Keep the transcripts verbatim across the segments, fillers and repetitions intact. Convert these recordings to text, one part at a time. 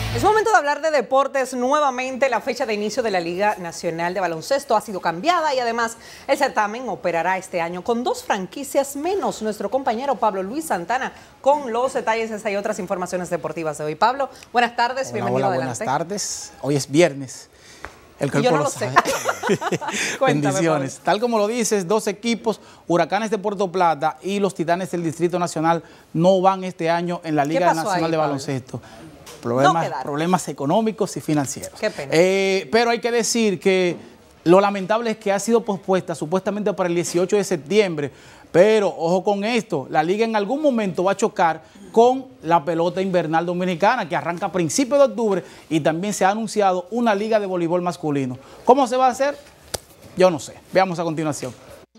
Es momento de hablar de deportes. Nuevamente, la fecha de inicio de la Liga Nacional de Baloncesto ha sido cambiada y además el certamen operará este año con dos franquicias menos. Nuestro compañero Pablo Luis Santana con los detalles de esta y otras informaciones deportivas de hoy. Pablo, buenas tardes, hola, bienvenido hola, adelante. Buenas tardes, hoy es viernes. El Yo no lo, lo sé. Bendiciones. Pablo. Tal como lo dices, dos equipos, Huracanes de Puerto Plata y los Titanes del Distrito Nacional, no van este año en la Liga Nacional ahí, de Baloncesto. Problemas, no problemas económicos y financieros. Qué pena. Eh, pero hay que decir que lo lamentable es que ha sido pospuesta supuestamente para el dieciocho de septiembre, pero ojo con esto, la liga en algún momento va a chocar con la pelota invernal dominicana que arranca a principios de octubre y también se ha anunciado una liga de voleibol masculino. ¿Cómo se va a hacer? Yo no sé. Veamos a continuación.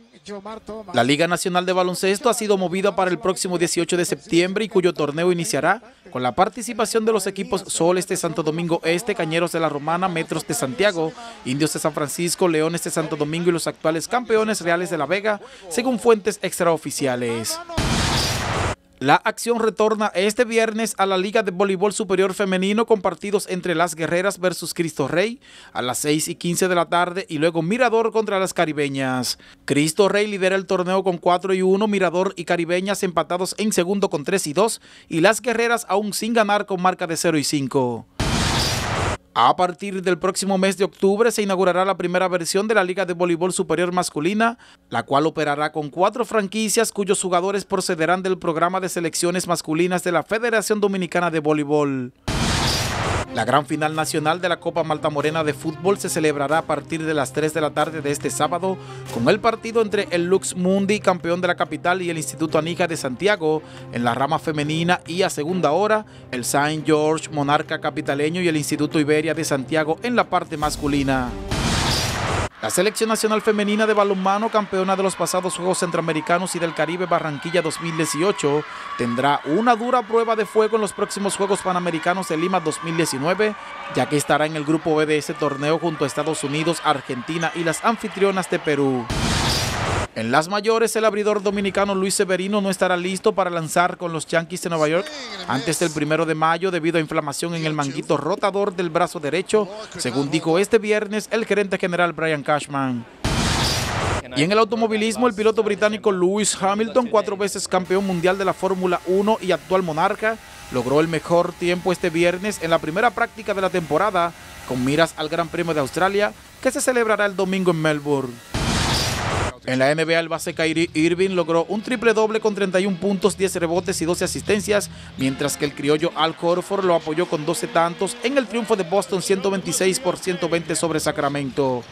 La Liga Nacional de Baloncesto ha sido movida para el próximo dieciocho de septiembre y cuyo torneo iniciará con la participación de los equipos Soles de Santo Domingo Este, Cañeros de la Romana, Metros de Santiago, Indios de San Francisco, Leones de Santo Domingo y los actuales campeones Reales de la Vega, según fuentes extraoficiales. La acción retorna este viernes a la Liga de Voleibol Superior Femenino con partidos entre Las Guerreras versus Cristo Rey a las seis y quince de la tarde y luego Mirador contra las Caribeñas. Cristo Rey lidera el torneo con cuatro y uno, Mirador y Caribeñas empatados en segundo con tres y dos y Las Guerreras aún sin ganar con marca de cero y cinco. A partir del próximo mes de octubre se inaugurará la primera versión de la Liga de Voleibol Superior Masculina, la cual operará con cuatro franquicias cuyos jugadores procederán del programa de selecciones masculinas de la Federación Dominicana de Voleibol. La gran final nacional de la Copa Malta Morena de Fútbol se celebrará a partir de las tres de la tarde de este sábado con el partido entre el Lux Mundi, campeón de la capital, y el Instituto Anija de Santiago en la rama femenina, y a segunda hora el Saint George Monarca capitaleño y el Instituto Iberia de Santiago en la parte masculina. La Selección Nacional Femenina de Balonmano, campeona de los pasados Juegos Centroamericanos y del Caribe Barranquilla dos mil dieciocho, tendrá una dura prueba de fuego en los próximos Juegos Panamericanos de Lima dos mil diecinueve, ya que estará en el grupo B de ese torneo junto a Estados Unidos, Argentina y las anfitrionas de Perú. En las mayores, el abridor dominicano Luis Severino no estará listo para lanzar con los Yankees de Nueva York antes del primero de mayo debido a inflamación en el manguito rotador del brazo derecho, según dijo este viernes el gerente general Brian Cashman. Y en el automovilismo, el piloto británico Lewis Hamilton, cuatro veces campeón mundial de la Fórmula uno y actual monarca, logró el mejor tiempo este viernes en la primera práctica de la temporada, con miras al Gran Premio de Australia, que se celebrará el domingo en Melbourne. En la N B A, el base Kyrie Irving logró un triple doble con treinta y un puntos, diez rebotes y doce asistencias, mientras que el criollo Al Horford lo apoyó con doce tantos en el triunfo de Boston ciento veintiséis por ciento veinte sobre Sacramento.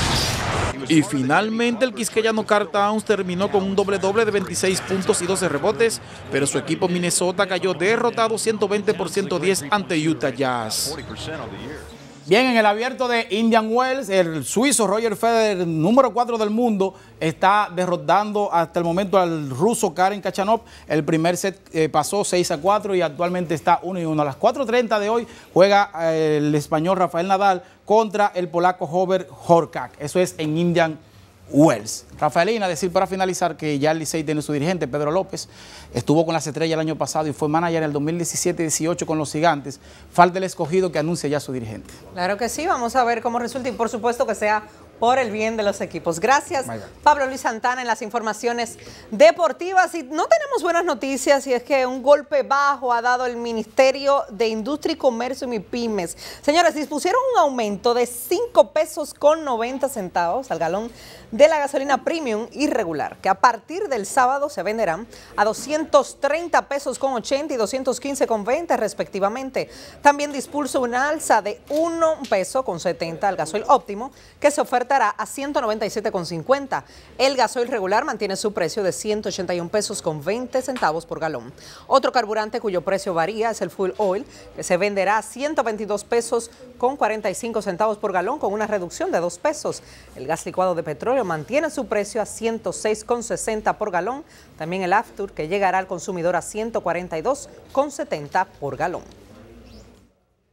Y finalmente el quisqueyano Karl Towns terminó con un doble doble de veintiséis puntos y doce rebotes, pero su equipo Minnesota cayó derrotado ciento veinte por ciento diez ante Utah Jazz. Bien, en el abierto de Indian Wells, el suizo Roger Federer, número cuatro del mundo, está derrotando hasta el momento al ruso Karen Khachanov. El primer set eh, pasó seis a cuatro y actualmente está uno y uno. A las cuatro treinta de hoy juega eh, el español Rafael Nadal contra el polaco Hubert Hurkacz. Eso es en Indian Wells. Rafaelina, decir para finalizar que ya el Licey tiene su dirigente, Pedro López, estuvo con las Estrellas el año pasado y fue manager en el dos mil diecisiete dieciocho con los Gigantes. Falta el escogido que anuncie ya su dirigente. Claro que sí, vamos a ver cómo resulta y por supuesto que sea por el bien de los equipos. Gracias, Pablo Luis Santana, en las informaciones deportivas. Y no tenemos buenas noticias, y es que un golpe bajo ha dado el Ministerio de Industria y Comercio y MIPYMES. Señores, dispusieron un aumento de cinco pesos con noventa centavos al galón de la gasolina premium irregular, que a partir del sábado se venderán a doscientos treinta pesos con ochenta y doscientos quince con veinte respectivamente. También dispuso una alza de un peso con setenta al gasoil óptimo, que se ofertará a ciento noventa y siete con cincuenta. El gasoil regular mantiene su precio de ciento ochenta y un pesos con veinte centavos por galón. Otro carburante cuyo precio varía es el fuel oil, que se venderá a ciento veintidós pesos con cuarenta y cinco centavos por galón, con una reducción de dos pesos. El gas licuado de petróleo mantiene su precio a ciento seis con sesenta por galón. También el Aftur, que llegará al consumidor a ciento cuarenta y dos con setenta por galón. Ahí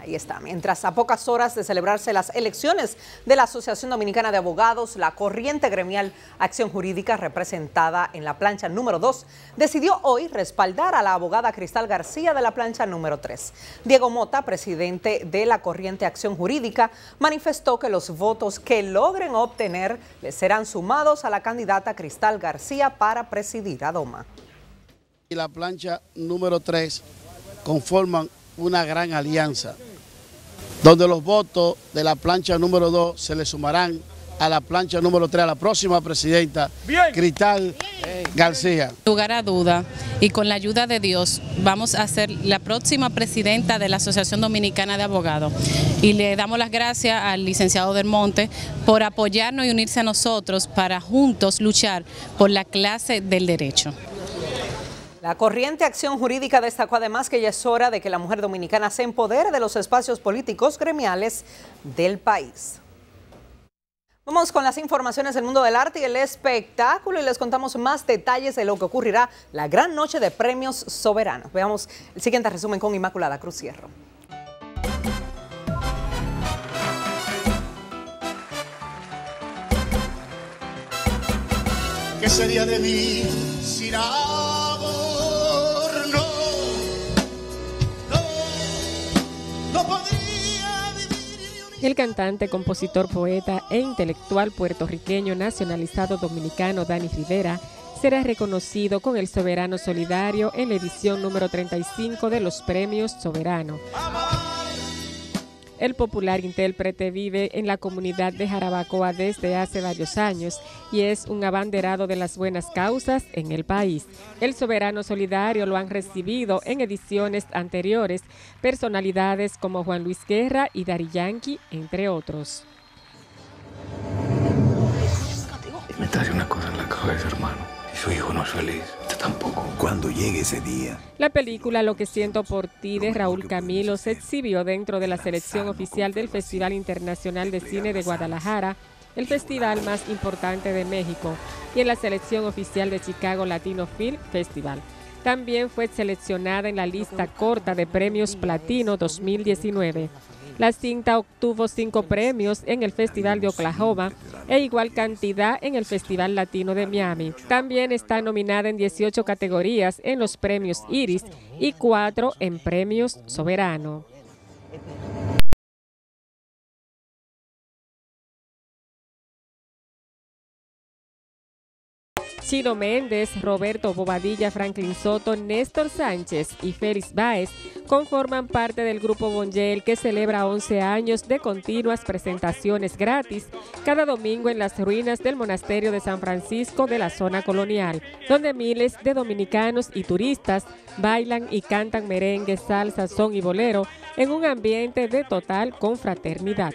Ahí está. Mientras a pocas horas de celebrarse las elecciones de la Asociación Dominicana de Abogados, la corriente gremial Acción Jurídica, representada en la plancha número dos, decidió hoy respaldar a la abogada Cristal García de la plancha número tres. Diego Mota, presidente de la corriente Acción Jurídica, manifestó que los votos que logren obtener les serán sumados a la candidata Cristal García para presidir a Doma. Y la plancha número tres conforman una gran alianza, donde los votos de la plancha número dos se le sumarán a la plancha número tres, a la próxima presidenta, Cristal García. Sin lugar a duda, y con la ayuda de Dios, vamos a ser la próxima presidenta de la Asociación Dominicana de Abogados. Y le damos las gracias al licenciado Del Monte por apoyarnos y unirse a nosotros para juntos luchar por la clase del derecho. La corriente Acción Jurídica destacó además que ya es hora de que la mujer dominicana se empodere de los espacios políticos gremiales del país. Vamos con las informaciones del mundo del arte y el espectáculo y les contamos más detalles de lo que ocurrirá la gran noche de premios soberanos. Veamos el siguiente resumen con Inmaculada Cruz Hierro. ¿Qué sería de mí sin amor? No, no, no podría vivir. El cantante, compositor, poeta e intelectual puertorriqueño nacionalizado dominicano Danny Rivera será reconocido con el Soberano Solidario en la edición número treinta y cinco de los Premios Soberano. El popular intérprete vive en la comunidad de Jarabacoa desde hace varios años y es un abanderado de las buenas causas en el país. El Soberano Solidario lo han recibido en ediciones anteriores personalidades como Juan Luis Guerra y Daddy Yankee, entre otros. Me trae una cosa en la cabeza, hermano. Si su hijo no es feliz, usted tampoco. Cuando llegue ese día. La película Lo que siento por ti de Raúl Camilo se exhibió dentro de la selección oficial del Festival Internacional de Cine de Guadalajara, el festival más importante de México, y en la selección oficial de Chicago Latino Film Festival. También fue seleccionada en la lista corta de premios Platino dos mil diecinueve. La cinta obtuvo cinco premios en el Festival de Oklahoma e igual cantidad en el Festival Latino de Miami. También está nominada en dieciocho categorías en los premios Iris y cuatro en premios Soberano. Chino Méndez, Roberto Bobadilla, Franklin Soto, Néstor Sánchez y Félix Báez conforman parte del grupo Bongel, que celebra once años de continuas presentaciones gratis cada domingo en las ruinas del monasterio de San Francisco de la zona colonial, donde miles de dominicanos y turistas bailan y cantan merengue, salsa, son y bolero en un ambiente de total confraternidad.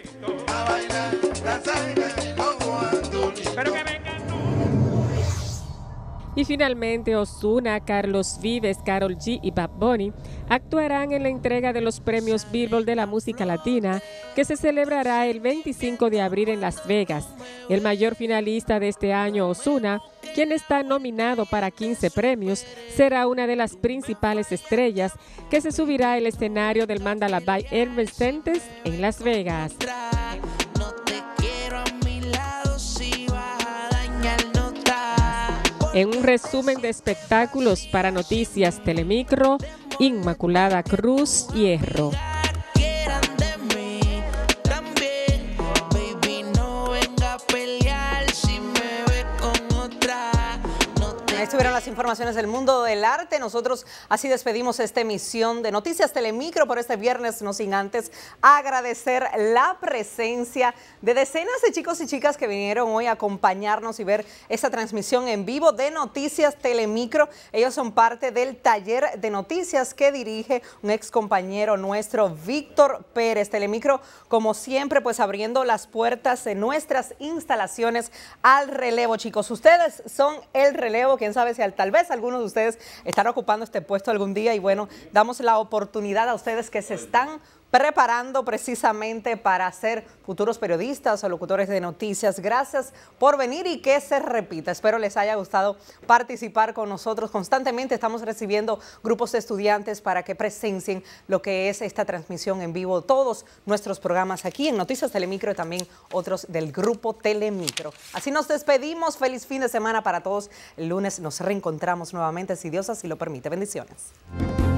Y finalmente Ozuna, Carlos Vives, Karol G y Bad Bunny actuarán en la entrega de los premios Billboard de la música latina, que se celebrará el veinticinco de abril en Las Vegas. El mayor finalista de este año, Ozuna, quien está nominado para quince premios, será una de las principales estrellas que se subirá al escenario del Mandala Bay Event Center en Las Vegas. En un resumen de espectáculos para Noticias Telemicro, Inmaculada Cruz Hierro. Ahí estuvieron las informaciones del mundo del arte. Nosotros así despedimos esta emisión de Noticias Telemicro por este viernes, no sin antes agradecer la presencia de decenas de chicos y chicas que vinieron hoy a acompañarnos y ver esta transmisión en vivo de Noticias Telemicro. Ellos son parte del taller de noticias que dirige un ex compañero nuestro, Víctor Pérez. Telemicro, como siempre, pues abriendo las puertas de nuestras instalaciones al relevo, chicos. Ustedes son el relevo, quién sabe si tal vez algunos de ustedes están ocupando este puesto algún día y bueno, damos la oportunidad a ustedes que se están preparando precisamente para ser futuros periodistas o locutores de noticias. Gracias por venir y que se repita. Espero les haya gustado participar con nosotros. Constantemente estamos recibiendo grupos de estudiantes para que presencien lo que es esta transmisión en vivo, todos nuestros programas aquí en Noticias Telemicro y también otros del grupo Telemicro. Así nos despedimos. Feliz fin de semana para todos. El lunes nos reencontramos nuevamente, si Dios así lo permite. Bendiciones.